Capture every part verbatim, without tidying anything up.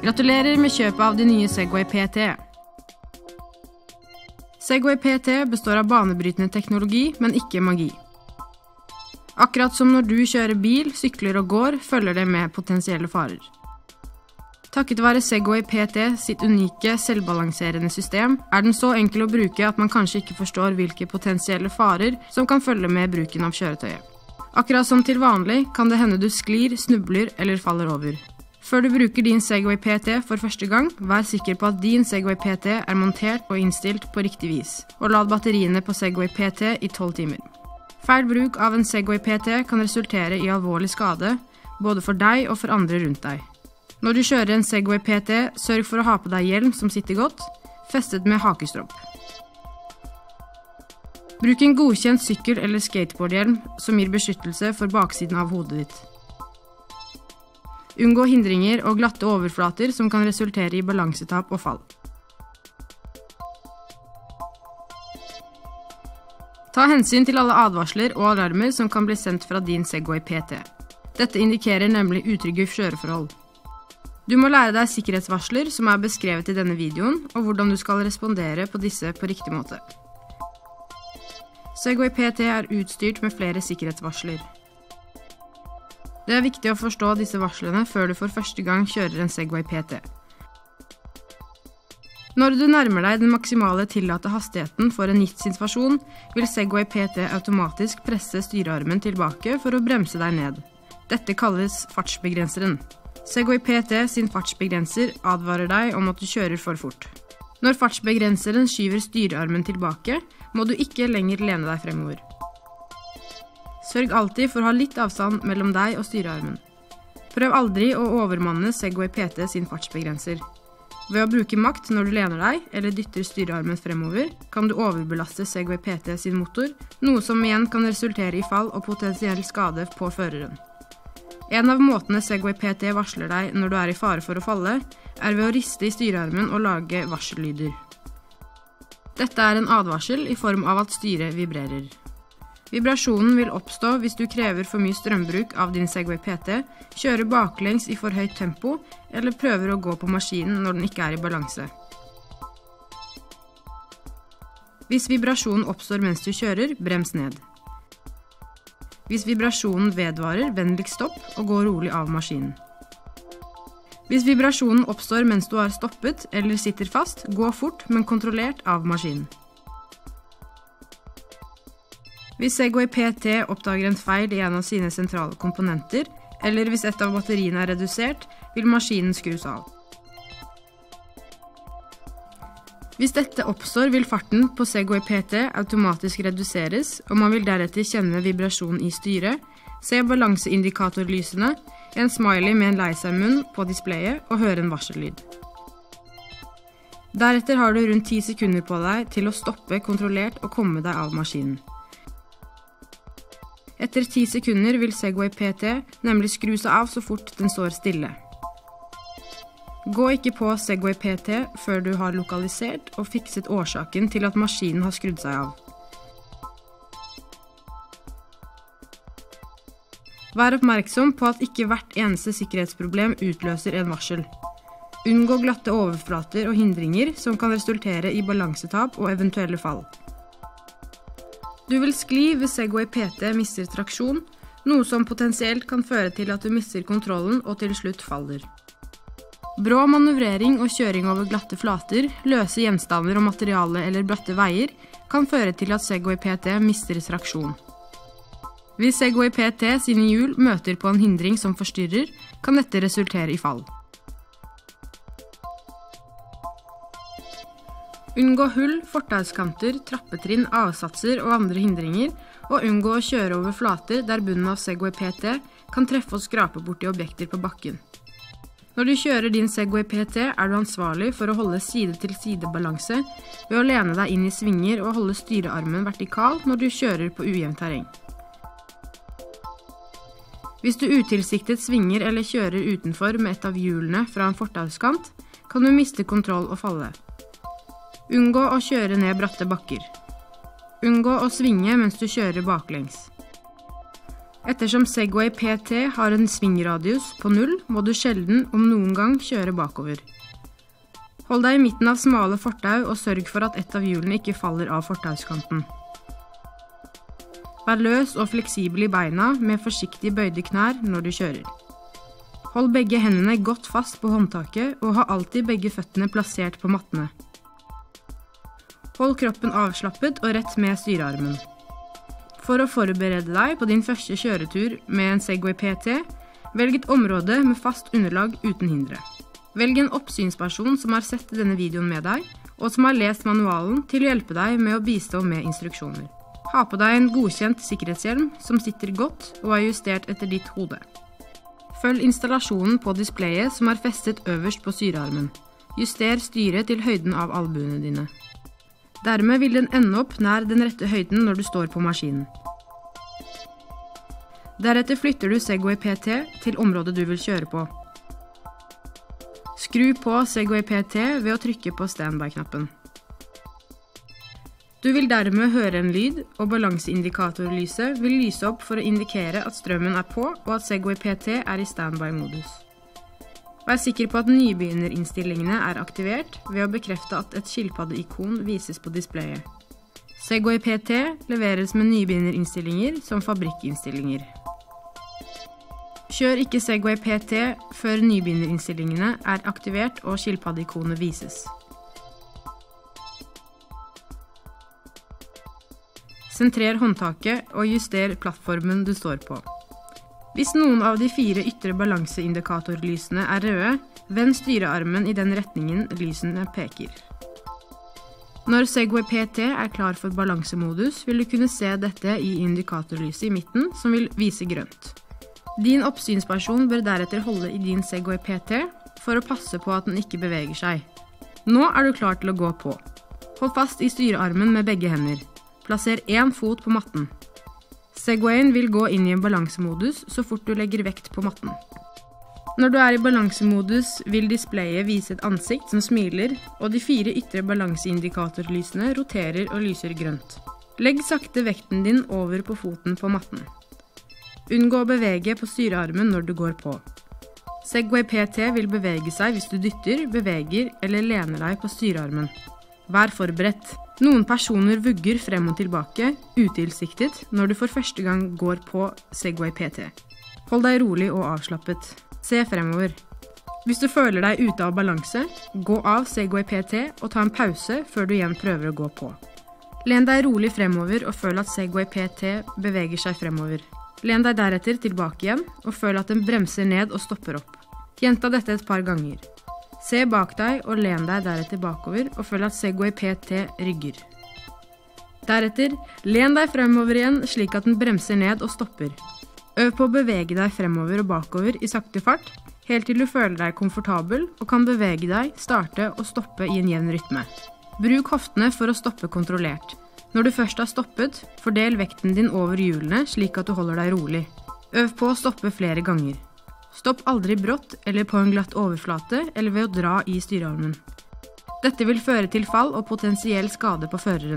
Gratulerer med kjøpet av de nye Segway P T. Segway P T består av banebrytende teknologi, men ikke magi. Akkurat som når du kjører bil, sykler og går, følger det med potensielle farer. Takket være Segway P T sitt unike, selvbalanserende system, er den så enkel å bruke at man kanskje ikke forstår hvilke potensielle farer som kan følge med bruken av kjøretøyet. Akkurat som til vanlig kan det hende du sklir, snubler eller faller over. Før du bruker din Segway P T for første gang, vær sikker på at din Segway P T er montert og innstilt på riktig vis, og lad batteriene på Segway P T i tolv timer. Feil bruk av en Segway P T kan resultere i alvorlig skade, både for deg og for andre rundt deg. Når du kjører en Segway P T, sørg for å ha på deg hjelm som sitter godt, festet med hakestropp. Bruk en godkjent sykkel- eller skateboardhjelm som gir beskyttelse for baksiden av hodet ditt. Unngå hindringer og glatte overflater som kan resultere i balansetap og fall. Ta hensyn til alle advarsler og alarmer som kan bli sendt fra din Segway P T. Dette indikerer nemlig utrygge kjøreforhold. Du må lære deg sikkerhetsvarsler som er beskrevet i denne videoen, og hvordan du skal respondere på disse på riktig måte. Segway P T er utstyrt med flere sikkerhetsvarsler. Det er viktig å forstå disse varslene før du for første gang kjører en Segway P T. Når du nærmer deg den maksimale tillatte hastigheten for en gitt situasjon, vil Segway P T automatisk presse styrearmen tilbake for å bremse deg ned. Dette kalles fartsbegrenseren. Segway P T sin fartsbegrenser advarer deg om at du kjører for fort. Når fartsbegrenseren skyver styrearmen tilbake, må du ikke lenger lene deg fremover. Sørg alltid for å ha litt avstand mellom deg og styrearmen. Prøv aldri å overmanne Segway P T sin fartsbegrenser. Ved å bruke makt når du lener deg eller dytter styrearmen fremover, kan du overbelaste Segway P T sin motor, noe som igjen kan resultere i fall og potensiell skade på føreren. En av måtene Segway P T varsler deg når du er i fare for å falle, er ved å riste i styrearmen og lage varsellyder. Dette er en advarsel i form av at styret vibrerer. Vibrasjonen vil oppstå hvis du krever for mye strømbruk av din Segway P T, kjører baklengs i for høyt tempo, eller prøver å gå på maskinen når den ikke er i balanse. Hvis vibrasjonen oppstår mens du kjører, brems ned. Hvis vibrasjonen vedvarer, vennligst stopp og gå rolig av maskinen. Hvis vibrasjonen oppstår mens du har stoppet eller sitter fast, gå fort, men kontrollert av maskinen. Hvis Segway P T oppdager en feil i en av sine sentrale komponenter, eller hvis et av batteriene er redusert, vil maskinen skrus av. Hvis dette oppstår, vil farten på Segway P T automatisk reduseres, og man vil deretter kjenne vibrasjon i styret, se balanseindikatorlysene, en smiley med en lei seg munn på displayet og høre en varsellyd. Deretter har du rundt ti sekunder på deg til å stoppe kontrollert og komme deg av maskinen. Etter ti sekunder vil Segway P T nemlig skru seg av så fort den står stille. Gå ikke på Segway P T før du har lokalisert og fikset årsaken til at maskinen har skrudd seg av. Vær oppmerksom på at ikke hvert eneste sikkerhetsproblem utløser en varsel. Unngå glatte overflater og hindringer som kan resultere i balansetap og eventuelle fall. Du vil skli hvis Segway P T mister traksjon, noe som potensielt kan føre til at du mister kontrollen og til slutt faller. Brå manøvrering og kjøring over glatte flater, løse gjenstander og materiale eller bratte veier kan føre til at Segway P T mister traksjon. Hvis Segway P T sine hjul møter på en hindring som forstyrrer, kan dette resultere i fall. Unngå hull, fortauskanter, trappetrinn, avsatser og andre hindringer, og unngå å kjøre over flater der bunnen av Segway P T kan treffe og skrape borti objekter på bakken. Når du kjører din Segway P T, er du ansvarlig for å holde side-til-side-balanse ved å lene deg inn i svinger og holde styrearmen vertikal når du kjører på ujevnt terreng. Hvis du utilsiktet svinger eller kjører utenfor med et av hjulene fra en fortauskant, kan du miste kontroll og falle. Unngå å kjøre ned bratte bakker. Unngå å svinge mens du kjører baklengs. Ettersom Segway P T har en svingradius på null, må du sjelden om noen gang kjøre bakover. Hold deg i midten av smale fortau og sørg for at et av hjulene ikke faller av fortauskanten. Vær løs og fleksibel i beina med forsiktig bøyde knær når du kjører. Hold begge hendene godt fast på håndtaket og ha alltid begge føttene plassert på mattene. Hold kroppen avslappet og rett med styrearmen. For å forberede deg på din første kjøretur med en Segway P T, velg et område med fast underlag uten hindre. Velg en oppsynsperson som har sett denne videoen med deg, og som har lest manualen til å hjelpe deg med å bistå med instruksjoner. Ha på deg en godkjent sikkerhetshjelm som sitter godt og er justert etter ditt hode. Følg installasjonen på displayet som er festet øverst på styrearmen. Juster styret til høyden av albuene dine. Dermed vil den ende opp nær den rette høyden når du står på maskinen. Deretter flytter du Segway P T til området du vil kjøre på. Skru på Segway P T ved å trykke på standby-knappen. Du vil dermed høre en lyd, og balanseindikatorlyset vil lyse opp for å indikere at strømmen er på og at Segway P T er i standby-modus. Vær sikker på at nybegynnerinnstillingene er aktivert ved å bekrefte at et skilpaddeikon vises på displayet. Segway P T leveres med nybegynnerinnstillinger som fabrikkinnstillinger. Kjør ikke Segway P T før nybegynnerinnstillingene er aktivert og skilpaddeikonet vises. Sentrer håndtaket og juster plattformen du står på. Hvis noen av de fire ytre balanseindikatorlysene er røde, vend styrearmen i den retningen lysene peker. Når Segway P T er klar for balansemodus, vil du kunne se dette i indikatorlyset i midten, som vil vise grønt. Din oppsynsperson bør deretter holde i din Segway P T for å passe på at den ikke beveger seg. Nå er du klar til å gå på. Hold fast i styrearmen med begge hender. Plasser én fot på matten. Segwayen vil gå inn i en balansemodus så fort du legger vekt på matten. Når du er i balansemodus, vil displayet vise et ansikt som smiler, og de fire ytre balanseindikatorlysene roterer og lyser grønt. Legg sakte vekten din over på foten på matten. Unngå å bevege på styrearmen når du går på. Segway P T vil bevege seg hvis du dytter, beveger eller lener deg på styrearmen. Vær forberedt. Noen personer vugger frem og tilbake, utilsiktet, når du for første gang går på Segway P T. Hold deg rolig og avslappet. Se fremover. Hvis du føler deg ute av balanse, gå av Segway P T og ta en pause før du igjen prøver å gå på. Len deg rolig fremover og føl at Segway P T beveger seg fremover. Len deg deretter tilbake igjen og føl at den bremser ned og stopper opp. Gjenta dette et par ganger. Se bak deg og len deg deretter bakover og føl at Segway P T rygger. Deretter, len deg fremover igjen slik at den bremser ned og stopper. Øv på å bevege deg fremover og bakover i sakte fart, helt til du føler deg komfortabel og kan bevege deg, starte og stoppe i en jevn rytme. Bruk hoftene for å stoppe kontrollert. Når du først har stoppet, fordel vekten din over hjulene slik at du holder deg rolig. Øv på å stoppe flere ganger. Stopp aldri brått eller på en glatt overflate eller ved å dra i styrearmen. Dette vil føre til fall og potensiell skade på føreren.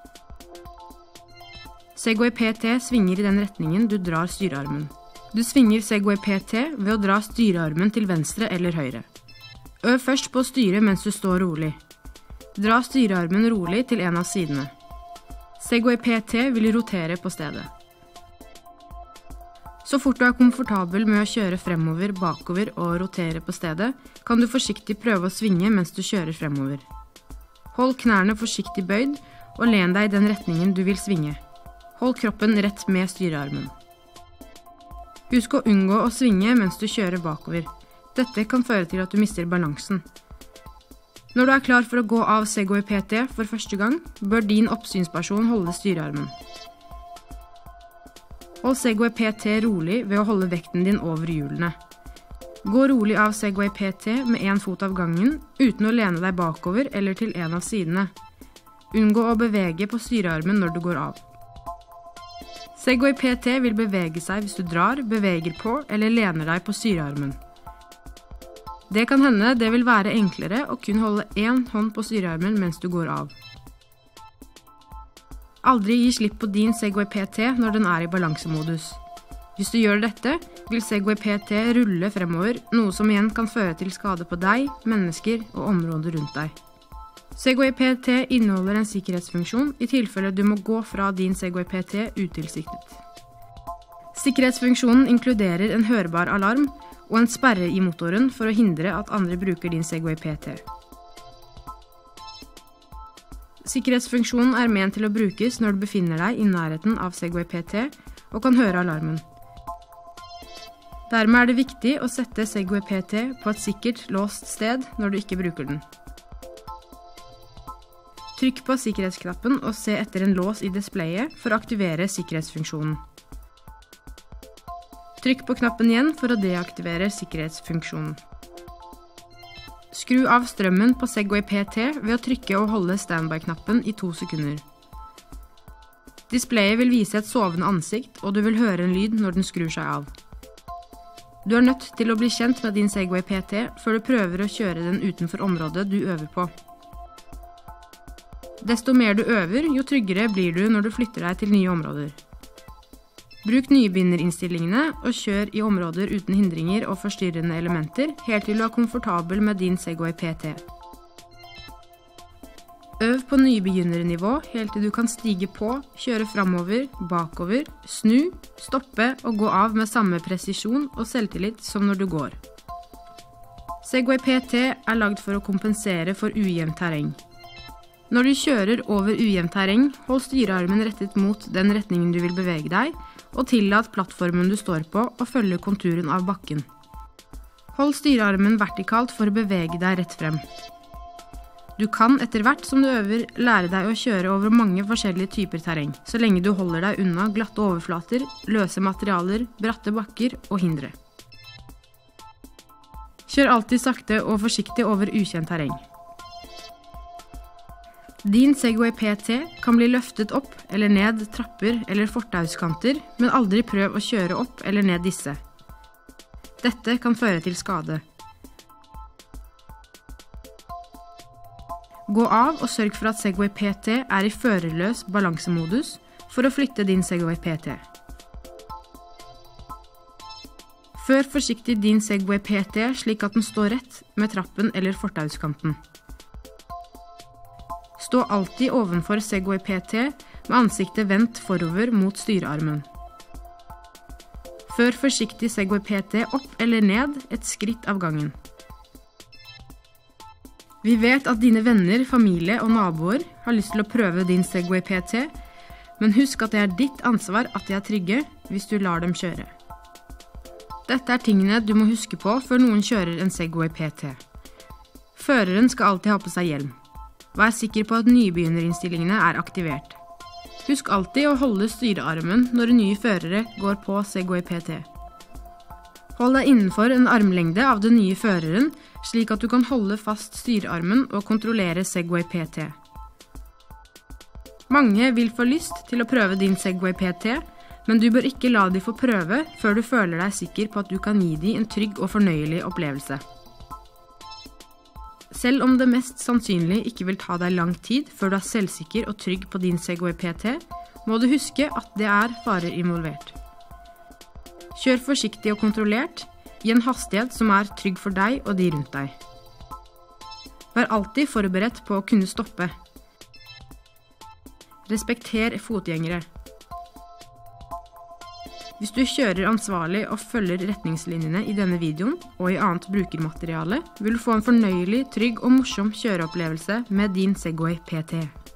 Segway P T svinger i den retningen du drar styrearmen. Du svinger Segway P T ved å dra styrearmen til venstre eller høyre. Øv først på å styre mens du står rolig. Dra styrearmen rolig til en av sidene. Segway P T vil rotere på stedet. Så fort du er komfortabel med å kjøre fremover, bakover og rotere på stedet, kan du forsiktig prøve å svinge mens du kjører fremover. Hold knærne forsiktig bøyd, og len deg i den retningen du vil svinge. Hold kroppen rett med styrearmen. Husk å unngå å svinge mens du kjører bakover. Dette kan føre til at du mister balansen. Når du er klar for å gå av Segway P T for første gang, bør din oppsynsperson holde styrearmen. Hold Segway P T rolig ved å holde vekten din over hjulene. Gå rolig av Segway P T med en fot av gangen, uten å lene deg bakover eller til en av sidene. Unngå å bevege på styrearmen når du går av. Segway P T vil bevege seg hvis du drar, beveger på eller lener deg på styrearmen. Det kan hende det vil være enklere å kun holde én hånd på styrearmen mens du går av. Aldri gi slipp på din Segway P T når den er i balansemodus. Hvis du gjør dette, vil Segway P T rulle fremover, noe som igjen kan føre til skade på deg, mennesker og områder rundt deg. Segway P T inneholder en sikkerhetsfunksjon i tilfelle du må gå fra din Segway P T utilsiktet. Sikkerhetsfunksjonen inkluderer en hørbar alarm og en sperre i motoren for å hindre at andre bruker din Segway P T. Sikkerhetsfunksjonen er ment til å brukes når du befinner deg i nærheten av Segway P T og kan høre alarmen. Dermed er det viktig å sette Segway P T på et sikkert låst sted når du ikke bruker den. Trykk på sikkerhetsknappen og se etter en lås i displayet for å aktivere sikkerhetsfunksjonen. Trykk på knappen igjen for å deaktivere sikkerhetsfunksjonen. Skru av strømmen på Segway P T ved å trykke og holde standby-knappen i to sekunder. Displayet vil vise et sovende ansikt, og du vil høre en lyd når den skrur seg av. Du er nødt til å bli kjent med din Segway P T før du prøver å kjøre den utenfor området du øver på. Desto mer du øver, jo tryggere blir du når du flytter deg til nye områder. Bruk nybegynnerinnstillingene og kjør i områder uten hindringer og forstyrrende elementer, helt til du er komfortabel med din Segway P T. Øv på nybegynnernivå helt til du kan stige på, kjøre framover, bakover, snu, stoppe og gå av med samme presisjon og selvtillit som når du går. Segway P T er lagd for å kompensere for ujevnt terreng. Når du kjører over ujevnt terreng, hold styrearmen rettet mot den retningen du vil bevege deg, og tillat plattformen du står på å følge konturen av bakken. Hold styrearmen vertikalt for å bevege deg rett frem. Du kan etter hvert som du øver lære deg å kjøre over mange forskjellige typer terreng, så lenge du holder deg unna glatte overflater, løse materialer, bratte bakker og hindre. Kjør alltid sakte og forsiktig over ukjent terreng. Din Segway P T kan bli løftet opp eller ned trapper eller fortauskanter, men aldri prøv å kjøre opp eller ned disse. Dette kan føre til skade. Gå av og sørg for at Segway P T er i førerløs balansemodus for å flytte din Segway P T. Før forsiktig din Segway P T slik at den står rett med trappen eller fortauskanten. Stå alltid ovenfor Segway P T med ansiktet vendt forover mot styrearmen. Før forsiktig Segway P T opp eller ned et skritt av gangen. Vi vet at dine venner, familie og naboer har lyst til å prøve din Segway P T, men husk at det er ditt ansvar at de er trygge hvis du lar dem kjøre. Dette er tingene du må huske på før noen kjører en Segway P T. Føreren skal alltid ha på seg hjelm. Vær sikker på at nybegynnerinnstillingene er aktivert. Husk alltid å holde styrearmen når nye førere går på Segway P T. Hold deg innenfor en armlengde av den nye føreren, slik at du kan holde fast styrearmen og kontrollere Segway P T. Mange vil få lyst til å prøve din Segway P T, men du bør ikke la de få prøve før du føler deg sikker på at du kan gi de en trygg og fornøyelig opplevelse. Selv om det mest sannsynlig ikke vil ta deg lang tid før du er selvsikker og trygg på din Segway P T, må du huske at det er farer involvert. Kjør forsiktig og kontrollert, i en hastighet som er trygg for deg og de rundt deg. Vær alltid forberedt på å kunne stoppe. Respekter fotgjengere. Hvis du kjører ansvarlig og følger retningslinjene i denne videoen og i annet brukermateriale, vil du få en fornøyelig, trygg og morsom kjøreopplevelse med din Segway P T.